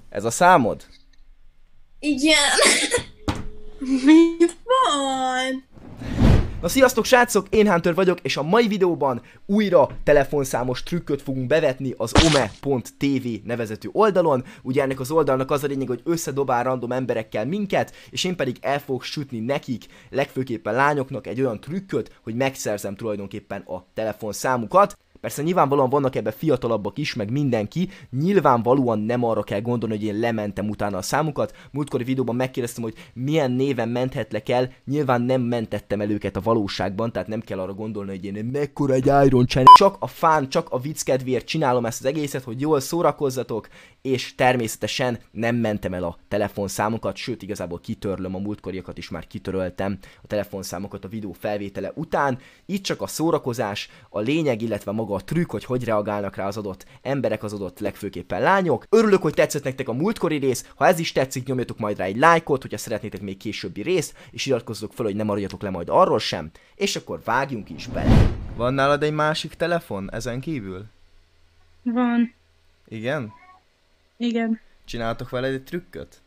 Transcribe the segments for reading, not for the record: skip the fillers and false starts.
Ez a számod? Igen. Mi van? Na sziasztok srácok, én Hunter vagyok, és a mai videóban újra telefonszámos trükköt fogunk bevetni az ome.tv nevezetű oldalon. Ugye ennek az oldalnak az a lényeg, hogy összedobál random emberekkel minket, és én pedig el fogok sütni nekik, legfőképpen lányoknak egy olyan trükköt, hogy megszerzem tulajdonképpen a telefonszámukat. Persze nyilvánvalóan vannak ebben fiatalabbak is, meg mindenki, nyilvánvalóan nem arra kell gondolni, hogy én lementem utána a számukat. Múltkori videóban megkérdeztem, hogy milyen néven menthetlek el, nyilván nem mentettem el őket a valóságban, tehát nem kell arra gondolni, hogy én mekkora egy Iron Channel. Csak a fán, csak a vicc kedvéért csinálom ezt az egészet, hogy jól szórakozzatok, és természetesen nem mentem el a telefonszámokat, sőt igazából kitörlöm, a múltkoriakat is már kitöröltem a telefonszámokat a videó felvétele után. Itt csak a szórakozás, a lényeg, illetve maga a trükk, hogy reagálnak rá az adott emberek, az adott legfőképpen lányok. Örülök, hogy tetszett nektek a múltkori rész, ha ez is tetszik, nyomjatok majd rá egy lájkot, hogyha szeretnétek még későbbi részt, és iratkozzatok fel, hogy ne maradjatok le majd arról sem, és akkor vágjunk is bele. Van nálad egy másik telefon ezen kívül? Van. Igen? Igen. Csináltok vele egy trükköt?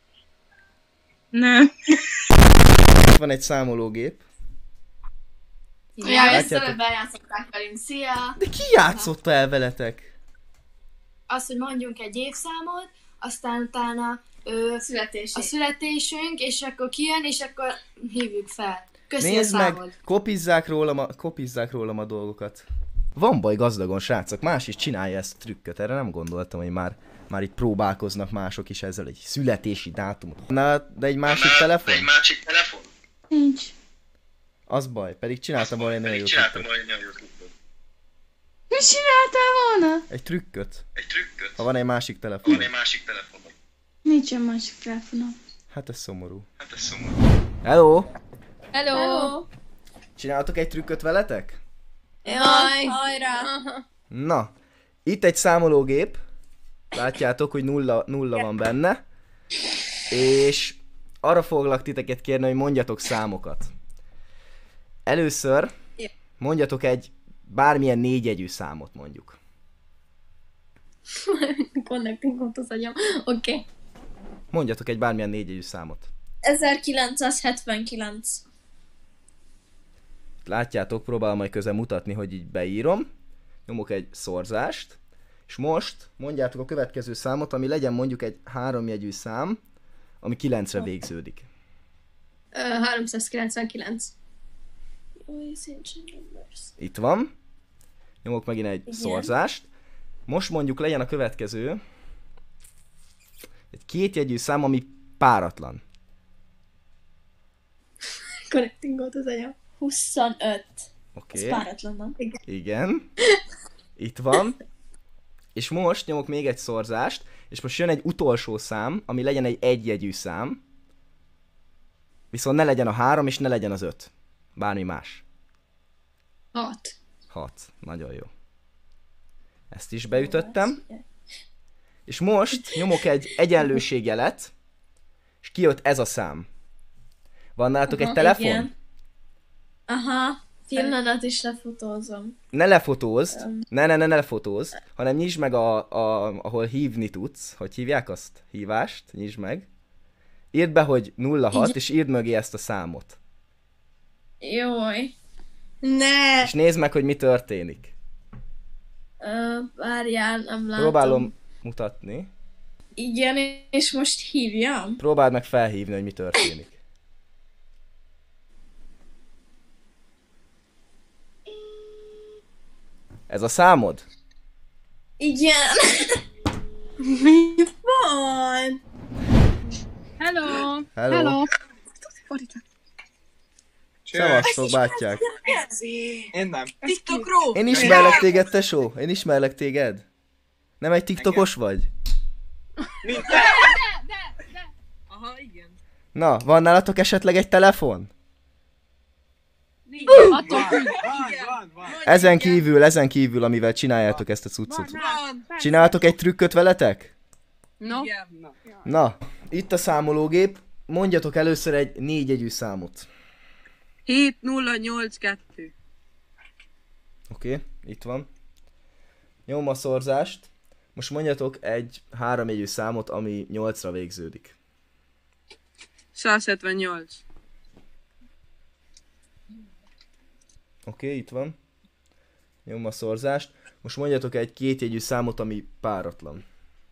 Nem. Itt van egy számológép. Ja, ezt előbb eljátszották velünk. Szia! De ki játszotta el veletek? Az, hogy mondjunk egy évszámot, aztán utána a születésünk, és akkor kijön, és akkor hívjuk fel. Köszi Nézd a meg, számod. kopizzák rólam a dolgokat. Van baj gazdagon, srácok, más is csinálja ezt a trükköt, erre nem gondoltam, hogy már itt próbálkoznak mások is ezzel egy születési dátumot. Na, de egy másik telefon? Nincs. Az baj, pedig csináltam volna egy nagyon jó trükköt. Mi csináltál volna? Egy trükköt. Ha van egy másik telefon. Nincsen másik telefonom. Hát ez szomorú. Hello! Hello! Csináltok egy trükköt veletek? Jaj, hajrá! Na, itt egy számológép. Látjátok, hogy nulla van benne. És arra foglak titeket kérni, hogy mondjatok számokat. Először mondjatok egy bármilyen négyjegyű számot mondjuk. Connecting ott az agyam. Oké. Mondjatok egy bármilyen négyjegyű számot. 1979. Látjátok, próbálom majd közben mutatni, hogy így beírom. Nyomok egy szorzást. És most mondjátok a következő számot, ami legyen mondjuk egy háromjegyű szám, ami 9-re végződik. 399. Itt van. Nyomok megint egy szorzást. Most mondjuk legyen a következő egy kétjegyű szám, ami páratlan. Connecting volt az agyam. 25. Oké. Ez páratlan, nem? Igen. Itt van. És most nyomok még egy szorzást, és most jön egy utolsó szám, ami legyen egy egyjegyű szám. Viszont ne legyen a 3 és ne legyen az 5. Bármi más. 6. 6. Nagyon jó. Ezt is beütöttem. És most nyomok egy egyenlőségjelet, és kijött ez a szám. Van nálatok egy telefon? Igen. Aha. Pillanat is lefotózom. Ne lefotózd, ne lefotózd, hanem nyisd meg ahol hívni tudsz. Hogy hívják azt? Hívást, nyisd meg. Írd be, hogy 06, és írd mögé ezt a számot. Jaj. Ne! És nézd meg, hogy mi történik. Várjál, nem látom. Próbálom mutatni. Igen, és most hívjam? Próbáld meg felhívni, hogy mi történik. Ez a számod? Igen. Mi van? Hello. Hello. Szevasztok, bátyák. Én nem. TikTokról? Én ismerlek téged, tesó. Én ismerlek téged. Nem egy tiktokos vagy? Aha, igen. Na, van nálatok esetleg egy telefon? Van. Ezen kívül, amivel csináljátok ezt a cuccot. Van. Csináltok egy trükköt veletek? No. Igen. Na, itt a számológép. Mondjatok először egy négyjegyű számot. 7082. Oké, itt van. Nyomom a szorzást. Most mondjatok egy 3 jegyű számot, ami 8-ra végződik. 178. Oké, itt van. Nyom a szorzást. Most mondjatok egy 2 jegyű számot, ami páratlan.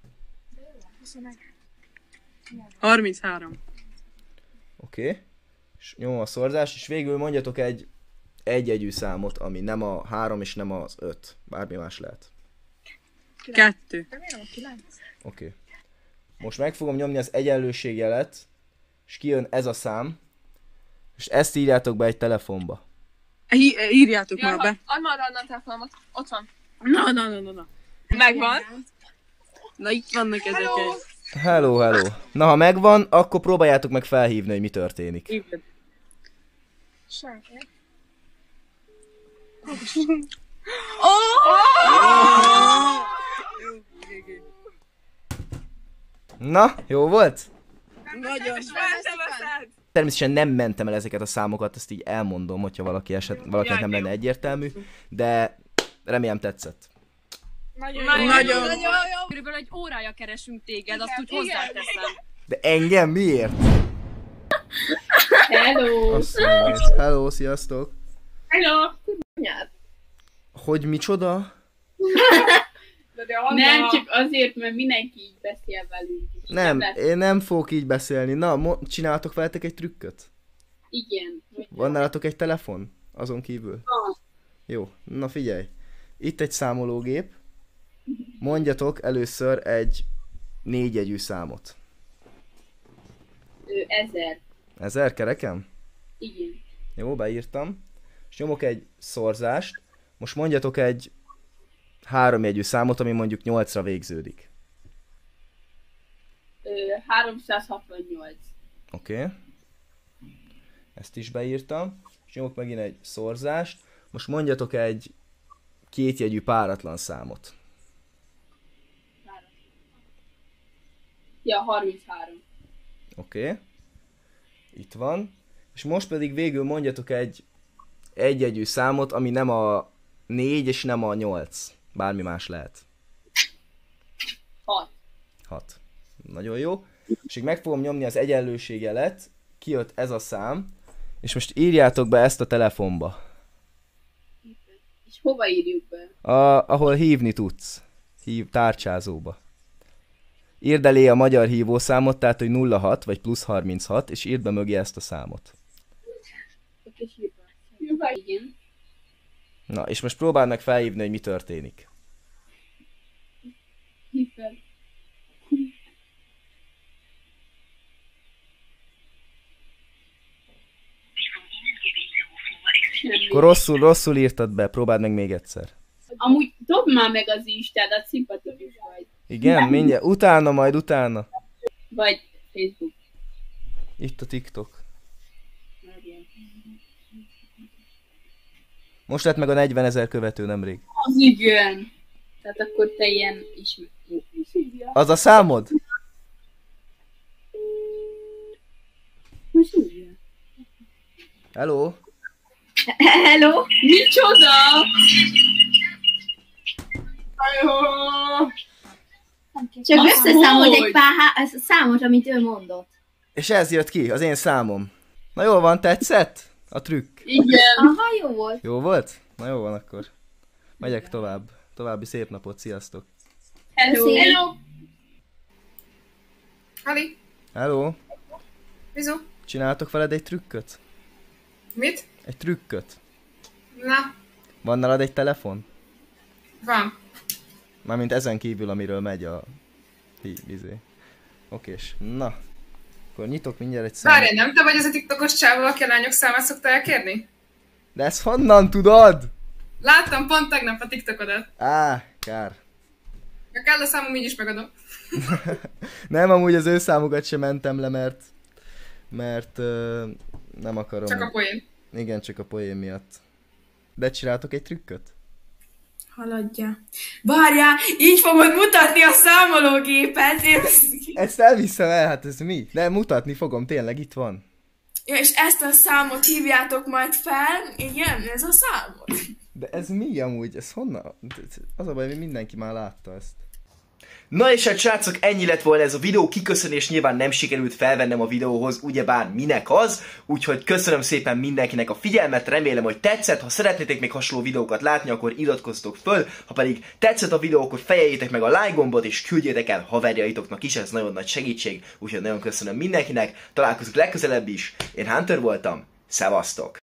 33. Oké. És nyomom a szorzást, és végül mondjatok egy jegyű számot, ami nem a 3 és nem az 5. Bármi más lehet. 2. Oké. Most meg fogom nyomni az egyenlőségjelet, és kijön ez a szám, és ezt írjátok be egy telefonba. Írjátok már be. Add már a telefonomat. Ott van. Na. Megvan. Na itt vannak ezek. Hello. Na, ha megvan, akkor próbáljátok meg felhívni, hogy mi történik. Igen. Na, jó volt? Nagyon. Természetesen nem mentem el ezeket a számokat, ezt így elmondom, hogyha valakinek nem lenne egyértelmű, de remélem tetszett. Nagyon. Körülbelül egy órája keresünk téged, azt úgy hozzáteszem. De engem miért? Hello. Hello, sziasztok! Hello. Hogy micsoda? Nem, csak azért, mert mindenki így beszél velünk. Nem, én nem fogok így beszélni. Na, csináltok veletek egy trükköt? Igen. Van nálatok egy telefon? Azon kívül? Jó, na figyelj. Itt egy számológép. Mondjatok először egy 4 jegyű számot. 1000. 1000 kereken? Igen. Jó, beírtam. És nyomok egy szorzást. Most mondjatok egy 3 jegyű számot, ami mondjuk 8-ra végződik. 368. Oké. Ezt is beírtam. És nyomok megint egy szorzást. Most mondjatok egy 2 jegyű páratlan számot. Ja, 33. Oké. Itt van. És most pedig végül mondjatok egy jegyű számot, ami nem a 4 és nem a 8. Bármi más lehet. 6. 6. Nagyon jó. És így meg fogom nyomni az egyenlőségjelet. Kijött ez a szám. És most írjátok be ezt a telefonba. És hova írjuk be? Ahol hívni tudsz. Tárcsázóba. Írd elé a magyar hívószámot, tehát hogy 06 vagy plusz 36, és írd be mögé ezt a számot. Igen. Na, és most próbáld meg felhívni, hogy mi történik. Hív fel. Akkor rosszul írtad be, próbáld meg még egyszer. Amúgy dobd már meg az Instádat, szimpatikus vagy. Igen, mindjárt. Utána. Vagy Facebook. Itt a TikTok. Most lett meg a 40 000 követő nemrég. Az igen. Tehát akkor te ilyen ismert. Az a számod? Hello? Hello? Micsoda? Csak összeszámolt egy pár számot, amit ő mondott. És ez jött ki, az én számom. Na jól van, tetszett? A trükk. Igen. Aha, jó volt. Jó volt? Na jó van akkor. Megyek tovább. További szép napot, sziasztok. Hello. Hello. Ali, Hello? Mizu, Csináltok veled egy trükköt? mit? Egy trükköt. Na, Van nálad egy telefon? van. Mármint ezen kívül, amiről megy a... Okés. Na. Akkor nyitok mindjárt egy számot. Várj, nem te vagy az a tiktokos csávó, aki a lányok számát szokta elkérni? De ezt honnan tudod? Láttam pont tegnap a tiktokodat. Kár. Ha kell a számom, így is megadom. Nem, amúgy az ő számukat sem mentem le, mert nem akarom. Csak a poén. Igen, csak a poén miatt. De csináltok egy trükköt? Haladja. Várjál, így fogod mutatni a számológépet. Ezt elviszem el, hát ez mi? De mutatni fogom, tényleg itt van. És ezt a számot hívjátok majd fel. Igen, ez a számot. De ez mi amúgy? Ez honnan? Az a baj, hogy mindenki már látta ezt. Na és hát srácok, ennyi lett volna ez a videó, kiköszönés nyilván nem sikerült felvennem a videóhoz, ugyebár minek az, úgyhogy köszönöm szépen mindenkinek a figyelmet, remélem, hogy tetszett, ha szeretnétek még hasonló videókat látni, akkor iratkozzatok föl, ha pedig tetszett a videó, akkor fejeljétek meg a like gombot, és küldjétek el haverjaitoknak is, ez nagyon nagy segítség, úgyhogy nagyon köszönöm mindenkinek, találkozunk legközelebb is, én Hunter voltam, szevasztok!